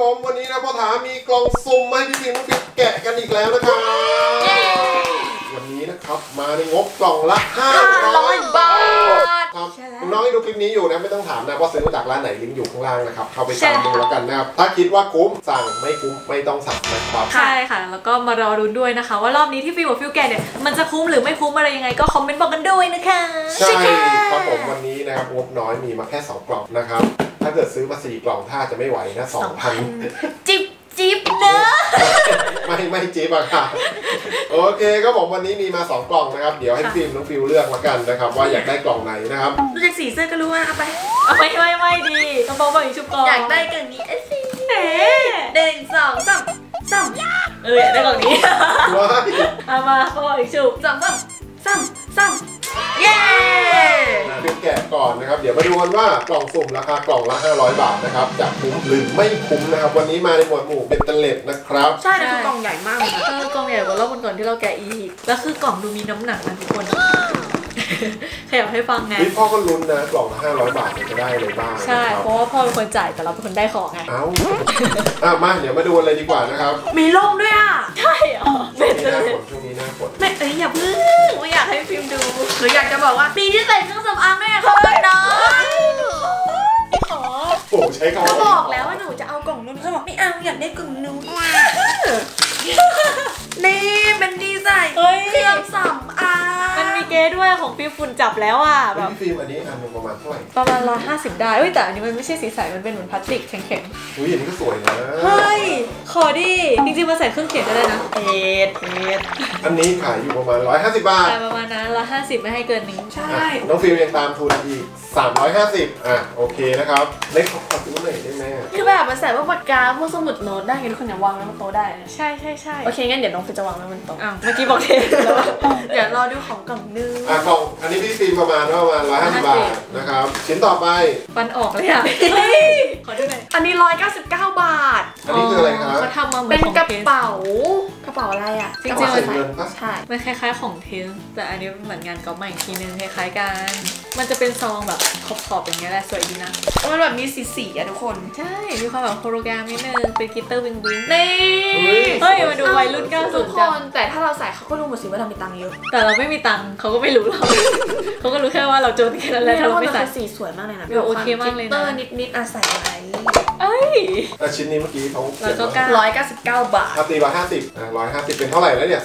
ผมวันนี้นะพ่อถามีกล่องสุ่มให้พี่พิมพ์แกะกันอีกแล้วนะครับวันนี้นะครับมาในงบกล่องละ500 บาทครับคุณน้องที่ดูคลิปนี้อยู่นะไม่ต้องถามนะว่าซื้อมาจากร้านไหนลิงก์อยู่ข้างล่างนะครับเข้าไปตามดูแล้วกันนะครับถ้าคิดว่าคุ้มสั่งไม่คุ้มไม่ต้องสั่งนะครับใช่ค่ะแล้วก็มารอรุ้นด้วยนะคะว่ารอบนี้ที่ฟิวกับฟิวแกะเนี่ยมันจะคุ้มหรือไม่คุ้มอะไรยังไงก็คอมเมนต์บอกกันด้วยนะคะใช่ครับผมวันนี้นะครับงบน้อยมีมาแค่2 กล่องนะครับถ้าเกิดซื้อมา4 กล่องถ้าจะไม่ไหวนะ 2,000 จิบเนอะไม่จิ๊บอะค่ะโอเคก็ผมวันนี้มีมา2 กล่องนะครับเดี๋ยวให้ฟิล์มน้องฟิวเลือกมากันนะครับว่าอยากได้กล่องไหนนะครับดูจากสีเสื้อก็รู้ว่าเอาไปไม่ดีต้องบอกอีกชุบก่อนอยากได้กล่องนี้สิ1 2 3 อยากได้กล่องนี้เอามาบอกอีกชุบ 3เย้ฟิล์มแกะก่อนนะครับเดี๋ยวมาดูกันว่ากล่องสุ่มราคากล่องละ500 บาทนะครับจะคุ้มหรือไม่คุ้มนะครับวันนี้มาในหมวดหมู่เบตเตเลตนะครับใช่นะคือกล่องใหญ่มากเลยนะกล่องใหญ่กว่ารอบก่อนที่เราแกะอีกแล้วคือกล่องดูมีน้ำหนักนะทุกคนขยับให้ฟังไงพ่อก็ลุ้นนะกล่องละ500 บาทจะได้อะไรบ้างใช่เพราะว่าพ่อเป็นคนจ่ายแต่เราเป็นคนได้ของไงมาเดี๋ยวมาดูอะไรดีกว่านะครับมีร่มด้วยอ่ะใช่เหรอช่วงนี้หน้าฝนไม่อย่าพึ่งไม่อยากให้ฟิล์มดูหรืออยากจะบอกว่าปีที่ใส่เครื่องสำอางแม่เขาเลยนะขอโอ้ใช้คำว่าบอกแล้วว่าหนูจะเอากล่องนู้นเขาบอกไม่เอาอยากได้กล่องนู้นนี่เป็นดีไซน์เครื่องสำอางมันมีเก๊ด้วยของฟิล์มฝุ่นจับแล้วอ่ะแบบฟิล์มอันนี้นึงประมาณเท่าไหร่ประมาณ150ได้แต่อันนี้มันไม่ใช่สีใสมันเป็นเหมือนพลาสติกแข็งๆอุ้ยอันนี้ก็สวยนะเฮ้ยขอดิจริงๆมาใส่เครื่องเขียนก็ได้นะเอ็ดอันนี้ขายอยู่ประมาณ150 บาทประมาณนั้น150ไม่ให้เกินนี้ใช่น้องฟิล์มยังตามทุนอีก350โอเคนะครับเล็กขอซื้อหน่อยได้ไหมคือแบบมันใส่พวกปากกาพวกสมุดโน้ตได้ไงทุกคนอย่าวางไว้บนโต๊ะได้ใช่โอเคงั้นเดี๋ยวน้องฟิล์มจะวางไว้บนโต๊ะเมื่อกี้บอกเทปแล้วเดี๋ยวรอดูของกล่องนึงกล่องอันนี้พี่ฟิล์มประมาณ150 บาทนะครับชิ้นต่อไปฟันออกเลยอ่ะขอดูหน่อยอันนี้199 บาทอันนี้คืออะไรครับเขาทำมาเหมือนเป็นกระเป๋าอะไรอ่ะจริงๆใช่มันคล้ายๆของเทสแต่อันนี้เหมือนงานก๊อปใหม่อีกทีนึงคล้ายๆกันมันจะเป็นซองแบบขอบๆอย่างเงี้ยแหละสวยดีนะมันแบบมีสีอ่ะทุกคนใช่มีความแบบโฮโลแกรมนิดนึงเป็นกลิตเตอร์วิงนี่เฮ้ยมาดูวัยรุ่น90 ทุกคนแต่ถ้าเราใส่เขาก็รู้หมดสิว่าเรามีตังค์เยอะแต่เราไม่มีตังค์เขาก็ไม่รู้เราเขาก็รู้แค่ว่าเราจนแค่นั้นแหละถ้าเราไม่ใส่สีสวยมากเลยนะโอเคมากเลยนะนิดใส่อะไรชิ้นนี้เมื่อกี้เขา 199 บาทตี150เป็นเท่าไหร่แล้วเนี่ย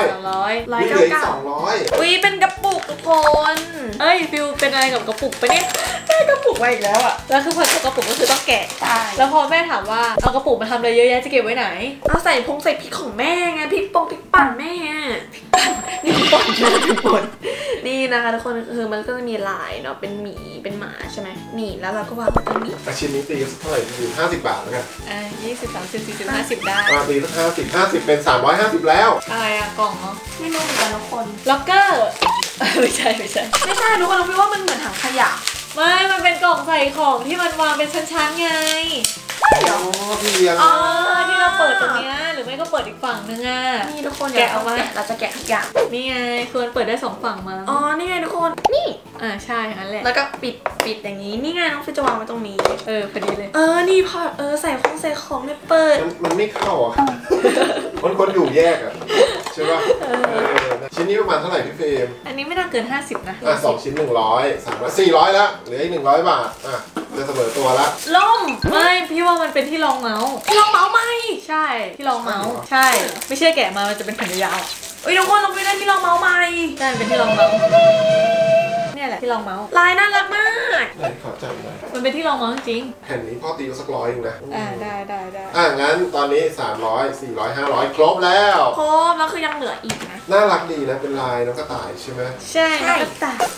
300เหลืออีก200 อุ้ยเป็นกระปุกทุกคนฟิวเป็นอะไรกับกระปุกปะเนี่ยได้กระปุกมาอีกแล้วอ่ะแล้วคือพอกระปุกก็คือต้องแกะแล้วพอแม่ถามว่าเอากระปุกมาทำอะไรเยอะแยะจะเก็บไว้ไหนเอาใส่พริกของแม่ไงพริกปั่นแม่นี่พริกป่นนี่นะคะทุกคนคือมันก็จะมีลายเนาะเป็นหมีเป็นหมาใช่ไหมนี่แล้วเราก็วางตรงนี้ชิ้นนี้ตีเท่าไหร่ดี50 บาทแล้วกัน 20 30 40 50ได้ตีสัก50เป็น350แล้วอะไรอะกล่องเนาะไม่รู้เหมือนกันทุกคนล็อกเกอร์ไม่ใช่ทุกคนเราคิดว่ามันเหมือนถังขยะไม่มันเป็นกล่องใส่ของที่มันวางเป็นชั้นๆไงที่เราเปิดตรงนี้หรือไม่ก็เปิดอีกฝั่งนึงนี่ทุกคนแกะเอาไว้เราจะแกะทุกอย่างนี่ไงควรเปิดได้2 ฝั่งมานี่ไงทุกคนนี่ใช่อันแหละแล้วก็ปิดอย่างนี้นี่ไงน้องฟิวจะวางไว้ตรงนี้พอดีเลยนี่พอใส่ของไม่เปิดมันไม่เข้าอ่ะมันคนอยู่แยกอ่ะใช่ป่ะชิ้นนี้ประมาณเท่าไหร่พี่เฟรมอันนี้ไม่น่าเกิน50นะ 2 ชิ้น100 300 400แล้วเหลืออีก100 บาทจะเสมอตัวละล่มไม่พี่ว่ามันเป็นที่รองเมาส์ไหมใช่ที่รองเมาส์ใช่ไม่ใช่แกะมามันจะเป็นแผ่นยาวทุกคนเราไปได้ที่รองเมาส์ใหม่ใช่เป็นที่รองเมาส์เนี่ยแหละที่รองเมาส์ลายน่ารักมากขอจับหน่อยมันเป็นที่รองเมาส์จริงแผ่นนี้พ่อตีสัก100เองนะได้งั้นตอนนี้300 400 500ครบแล้วคือยังเหลืออีกนะน่ารักดีนะเป็นลายน้องกระต่ายใช่ไหมใช่น้องกระต่าย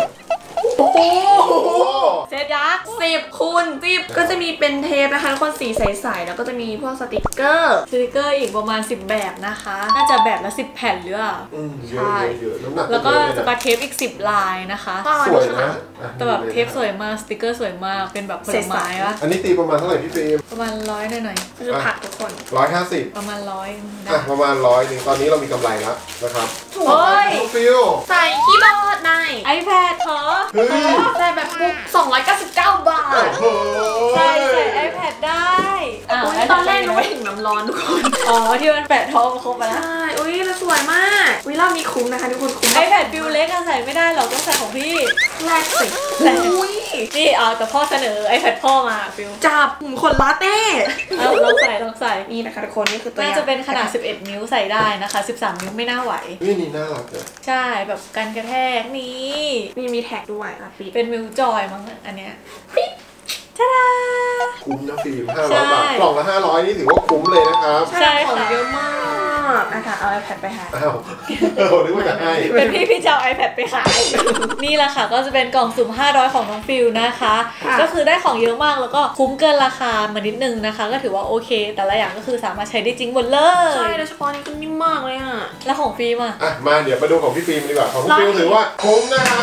เซตยักษ์ 10 คูณ 10ก็จะมีเป็นเทปนะคะทุกคนสีใสๆแล้วก็จะมีพวกสติกเกอร์อีกประมาณ10 แบบนะคะน่าจะแบบละ10 แผ่นหรือเปล่าใช่แล้วก็สปาเทปอีก10 ลายนะคะสวยนะแต่แบบเทปสวยมากสติกเกอร์สวยมากเป็นแบบผลไม้วะอันนี้ตีประมาณเท่าไหร่พี่ฟิล์มประมาณ100หน่อยคือผักทุกคน 150 ประมาณ100 ประมาณ100นึงตอนนี้เรามีกำไรแล้วนะครับฟิลใส่คีย์บอร์ดใน iPad เธอใส่แบบปุ๊บ299 บาทใส่ iPad ได้ตอนไม่ถึงน้ำร้อนทุกคนอ๋อที่มันแปะท้องมาครบไปแล้วใช่อุ้ยแล้วสวยมากวิรอบนี้คุ้มนะคะทุกคนคุ้มไอแพดฟิวเล็กอะใส่ไม่ได้หรอกต้องใส่ของพี่แรกสิแรกอุ้ยนี่เอาแต่พ่อเสนอไอแพดพ่อมาฟิวจับขนลาเต้เอาลองใส่นี่นะคะทุกคนนี่คือตัวน่าอย่างจะเป็นขนาด 11 นิ้วใส่ได้นะคะ 13 นิ้วไม่น่าไหวนี่น่ารักเลยใช่แบบกันกระแทกนี่มีแท็กด้วยปีเป็นมิวจอยมั้งอันเนี้ยปิ๊บท่าดาคุ้มนะฟิล์มใช่ 500 บาทกล่องละ500นี่ถือว่าคุ้มเลยนะครับใช่ของค่ะเยอะมากนะคะเอา iPad ไปหาอ้าวนึกว่าจะให้เป็นพี่จะเอา iPad ไปขาย นี่แหละค่ะก็จะเป็นกล่องสุ่ม500ของน้องฟิลนะคะค่ะก็คือได้ของเยอะมากแล้วก็คุ้มเกินราคามานิดนึงนะคะ ก็ถือว่าโอเค แต่ละอย่างก็คือสามารถใช้ได้จริงหมดเลใช่ยโดยเฉพาะนี่ก็นิ่มมากเลยอ่ะแล้วของฟิล์มอ่ะอ่ะมาเดี๋ยวมาดูของพี่ฟิล์มดีกว่าของพี่ฟิล์มถือว่าคุ้มนะครับ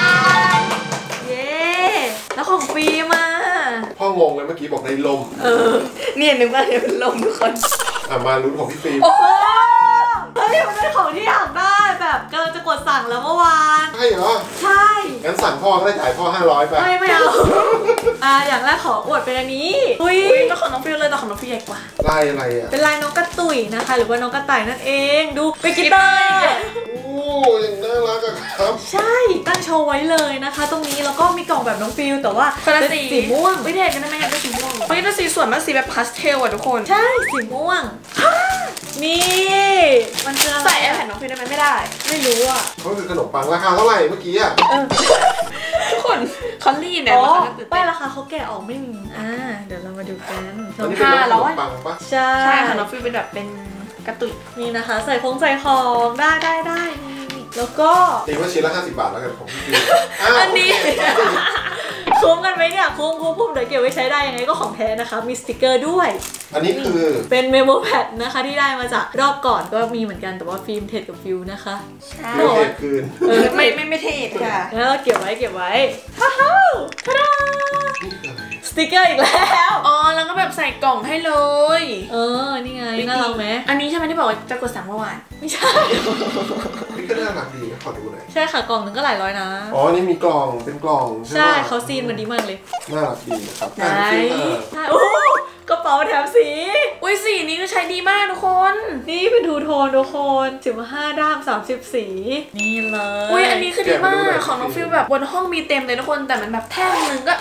เย้แล้วของฟิล์มอ่ะพ่องงเลยเมื่อกี้บอกในลมเนี่ยนึกว่าจะเป็นลมทุกคนอ่ะมาลุ้นของพี่ฟิล์มโอ้โหเฮ้ยมันเป็นของที่อยากได้แบบกำลังจะกดสั่งแล้วเมื่อวานใช่เหรอใช่งั้นสั่งพ่อก็ได้จ่ายพ่อ500ไปไม่เอา อย่างแรกขออวดเป็นอันนี้อุ้ยก็ของน้องฟิวเลยแต่ของน้องฟิวใหญ่กว่าลายอะไรอ่ะเป็นลายน้องกระตุ่ยนะคะ หรือว่าน้องกระต่ายนั่นเองดูเป็นกีตาร์โอ้ยังน่ารักอะครับใช่ตั้งโชว์ไว้เลยนะคะ ตรงนี้แล้วก็มีกล่องแบบน้องฟิลแต่ว่าคนละเป็นสีสีม่วงวิเทศกันได้ไหมอยากได้สีม่วงเพราะนี่สีสวยมากสีแบบพาสเทลอ่ะทุกคนใช่สีม่วงนี่มันจะใส่ iPad น้องฟิวได้ไหมไม่ได้ไม่รู้อ่ะเขาคือขนมปังราคาเท่าไหร่เมื่อกี้อ่ะทุกคนคอลลี่เนี่ยอ๋อราคาตื่นป้าเต้ยนราคาเขาแกะออกไม่มีเดี๋ยวเรามาดูกันอันนี้เป็นขนมปังปะใช่ใช่ค่ะน้องฟิวเป็นแบบเป็นกระตุยนี่นะคะ ใส่ของได้นี่แล้วก็ตีว่าชิ้นละ50 บาทแล้วกันของพี่ฟิล์มอันนี้โอเคคุ้มกันไหมเนี่ยคุ้มเดี๋ยวเก็บไว้ใช้ได้ยังไงก็ของแท้นะคะ มีสติกเกอร์ด้วยอันนี้คือเป็นเมโมแพดนะคะที่ได้มาจากรอบก่อนก็มีเหมือนกันแต่ว่าฟิล์มเทดกับฟิวนะคะใช่เรื่องเหตุคืนไม่เทศค่ะแล้วเราเก็บไว้ฮ่าฮ่าทาดานี่คืออะไรสติกเกอร์อีกแล้วอ๋อแล้วก็แบบใส่กล่องให้เลยนี่ไงน่ารักไหมอันนี้ใช่ไหมที่บอกว่าจะกดสั่งเมื่อวานไม่ใช่นี่ก็น่ารักดีนะขอดูหน่อยใช่ค่ะกล่องหนึงก็หลายร้อยนะอ๋อ นี่มีกล่องเป็นกล่องใช่ไหมใช่เขาซีนมันดีมากเลยน่ารักดีนะครับไหนอ่ะพี่ฟิล์มใช่โอ้โหกระเป๋าแถมสีอุ้ยสีนี้ก็ใช้ดีมากทุกคนนี่เป็นทูโทนทุกคน15 ด้าม 30 สี นี่เลยอุ้ยอันนี้คือดีมากของน้องฟิลแบบบนห้องมีเต็มเลยทุกคนแต่มันแบบแท่งนึงก็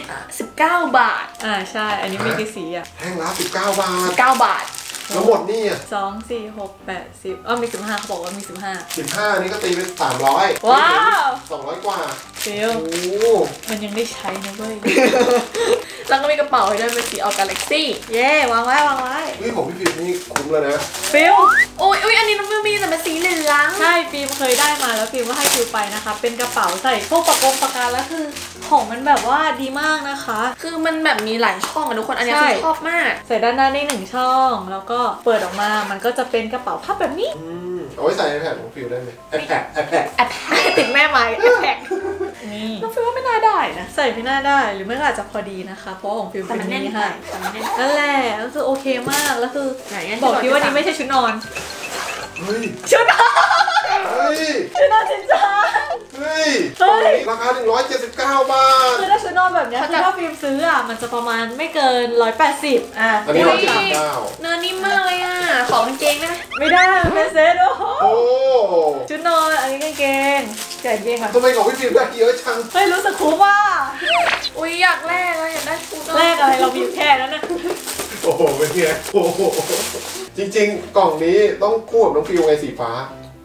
19 บาทใช่อันนี้มีกี่สีอ่ะแท่งละ19 บาท 9 บาทแล้วหมดนี่อ่ะ 2 4 6 8 10มี15เขาบอกว่ามี15 15 นี่ก็ตีเป็น300 ว้าว 200 กว่าฟิลโอ้มันยังได้ใช้นะเว้ยแล้วก็มีกระเป๋าให้ด้วยเป็นสีออกกาแล็กซี่เย้วางไว้เฮ้ยของพี่ฟิล์มนี่คุ้มแล้วนะฟิลอุ้ยอันนี้น้องฟิลมีแต่เป็นสีเหลืองใช่ฟิล์มเคยได้มาแล้วฟิล์มก็ให้ฟิลไปนะคะ เป็นกระเป๋าใส่พวกปากกาแล้วคือของมันแบบว่าดีมากนะคะคือมันแบบมีหลายช่องอะทุกคนอันนี้ใช่คือชอบมากใส่ด้านหน้าได้1ช่อง แล้วก็เปิดออกมามันก็จะเป็นกระเป๋าพับแบบนี้เอาไว้ใส่ iPad ของฟิล์มได้ไหม iPad ติดแม่ไม้แพ็คนี่น้องฟิลว่าไม่น่าได้นะใส่ไม่น่าได้หรือไม่ก็อาจจะพอดีนะคะ เพราะของฟิล์มแต่เป็นมันแน่นนี้ค่ะค่ะแต่มันแน่นนั่นแหละก็คือโอเคมากแล้วคือไหนอะบอกพี่ว่านี่ไม่ใช่ชุดนอนเฮ้ยชุดนอนเฮ้ยชุดนอนจริงจังเฮ้ยเฮ้ยราคา 179 บาทคือถ้าชุดนอนแบบเนี้ยคือถ้าฟิล์มซื้อมันจะประมาณไม่เกิน180 อันนี้อุ๊ย 179 เนื้อนิ่มมากเลยอ่ะของกางเกงได้ไหมไม่ได้มันเป็นเซ็ตโอ้โหโอ้ชุดนอนอันนี้กางเกงใส่กางเกงค่ะทำไมของพี่ฟิล์มได้เยอะจังเฮ้ยรู้สึกคุ้มว่ะอุ้ยอยากแลกเลยอยากได้ชุดแรกอะไรเรามีอยู่แค่นั้นนะโอ้โหเป็นไงโอ้โหจริงๆ กล่องนี้ต้องคู่กับน้องฟิวไงสีฟ้า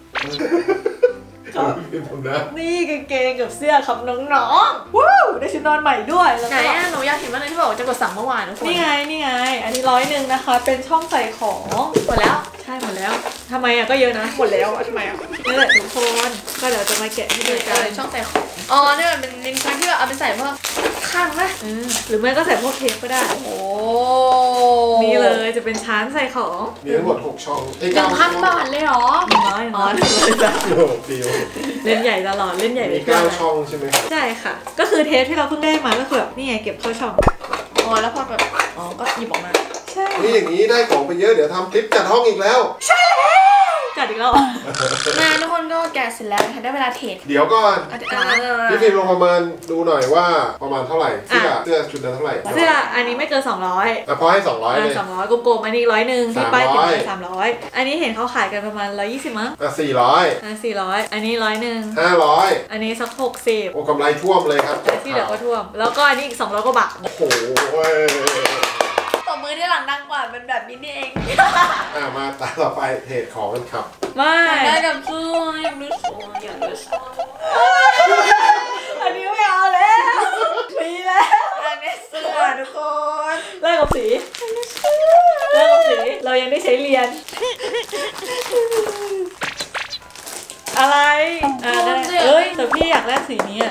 ฟิล์มทำนะนี่กางเกงกับเสื้อครับน้องๆว้าวได้ชุดนอนใหม่ด้วยแล้วไหนก็อ่ะหนูอยากเห็นมากเลยที่บอกว่าจะกดสั่งเมื่อวานทุกคนนี่ไงอันนี้100นะคะ เป็นช่องใส่ของหมดแล้วใช่หมดแล้วทำไมก็เยอะนะหมดแล้วอ่ะทำไมอ่ะนี่แหละทุกคนก็เดี๋ยวจะมาแกะให้ดูกันช่องใส่ของอ๋อเนี่ยมันเป็นลิ้นชักที่แบบเอาไปใส่พวกข้างนะหรือไม่ก็ใส่พวกเทปก็ได้โอ้นี่เลยจะเป็นชั้นใส่ของมีทั้งหมด6ช่องเอ้ย 1,000 บาทเลยเหรอน้อยอ๋อเนาะโอ้โหฟิวเล่นใหญ่ตลอดเล่นใหญ่มีเลย 9 ช่องใช่ไหมครับใช่ค่ะ ก็คือเทปที่เราเพิ่งได้มาก็คือแบบนี่ไงเก็บเข้าช่องอ๋อแล้วพอแบบอ๋อก็หยิบออกมาใช่นี่อย่างนี้ได้ของไปเยอะเดี๋ยวทำคลิปจัดห้องอีกแล้วจัดดอีกแล้วนะทุกคนก็แกะเสร็จแล้วนะคะได้เวลาเทรดเดี๋ยวก่อนอ่ะพี่ฟิล์มลองประมาณดูหน่อยว่าประมาณเท่าไหร่เสื้อชุดนั้นเท่าไหร่เสื้ออันนี้ไม่เกิน200 พอให้200เลย 200กลมๆอันนี้100ที่ป้ายติดไว้300อันนี้เห็นเขาขายกันประมาณ120มั้ง 400 400อันนี้100 500 อันนี้สัก60 โอ้กำไรท่วมเลยครับที่เหลือก็ท่วมแล้วก็อันนี้อีก200กว่าบาทโอ้โหต่อมือที่หลังดังกว่าเป็นแบบนี้นี่เองมาตาต่อไปเทรดของกันครับไม่ได้กับเสื้ออยากดูสวยอยากดูสวยอันนี้ไม่เอาแล้วมีแล้วอันนี้เสื้อทุกคนเลิกกับสีเลิกกับสีเรายังได้ใช้เรียนอะไรได้เอ้ยแต่พี่อยากแลกสีนี้อ่ะ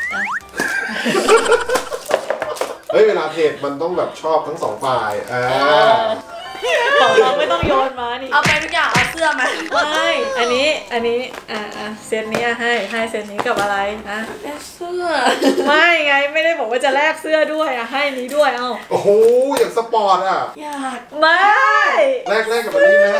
เฮ้ยเวลาเทรดมันต้องแบบชอบทั้งสองฝ่ายของเราไม่ต้องโยนมานี่เอาไปทุกอย่างเอาเสื้อมาไม่อันนี้เซตนี้ให้เซตนี้กับอะไรนะได้เสื้อไม่ไงไม่ได้บอกว่าจะแลกเสื้อด้วยให้นี้ด้วยเอาโอ้โหอย่างสปอร์ตอ่ะอยากไม่แลกกับอันนี้ไหม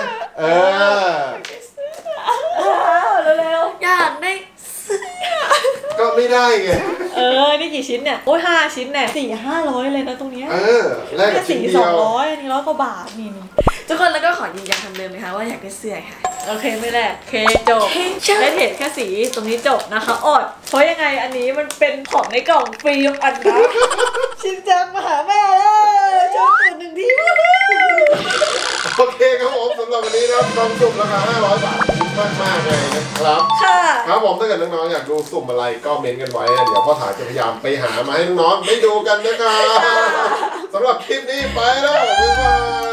เร็วอยากได้เสื้อก็ไม่ได้ไงนี่กี่ชิ้นเนี่ยโอ้ย5 ชิ้นเนี่ย400-500เลยนะตรงเนี้ยแลกกับชิ้นเดียว 200อันนี้100 กว่าบาทนี่ทุกคนแล้วก็ขอยืนยันคำเดิมนะคะว่าอยากได้เสื้อค่ะโอเคไม่แลกเคจบได้เห็นแค่สีตรงนี้จบนะคะอดเพราะยังไงอันนี้มันเป็นของในกล่องฟรีอันนะชินจังมาหาแม่เลยโชว์ตัว1 ทีโอเคครับผมสำหรับวันนี้นะครับกล่องสุ่มราคา500 บาทคุ้มมากๆเลยนะครับค่ะครับผมถ้าเกิดน้องๆอยากดูสุ่มอะไรก็เมนต์กันไว้นะเดี๋ยวพ่อถ่ายจะพยายามไปหามาให้น้องๆได้ดูกันนะครับสำหรับคลิปนี้ไปแล้วบ๊ายบาย